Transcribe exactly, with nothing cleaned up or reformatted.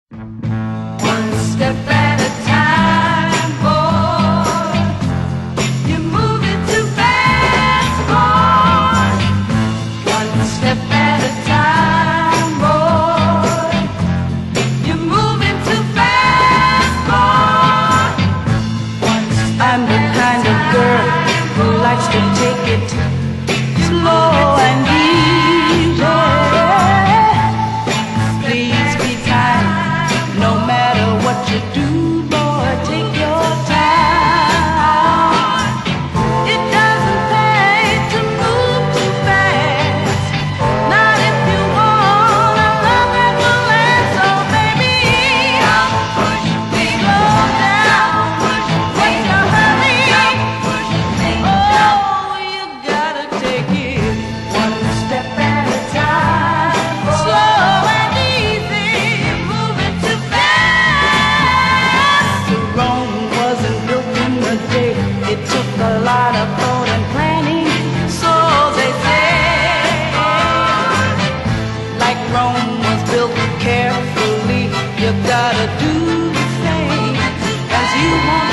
One step at a time, boy. You're moving too fast, boy. One step at a time, boy. You're moving too fast, boy. I'm the kind of girl who likes to take it slow and easy. Please be kind, no matter what you do, boy, take your time. It doesn't pay to move too fast, not if you want a love that will last. So baby, don't push me, slow down, wait to hurry. Oh, you gotta take it one step at a time, slow and easy, moving too fast. Rome wasn't built in a day. It took a lot of thought and planning, so they say. Like Rome was built carefully, you gotta do the things as you want.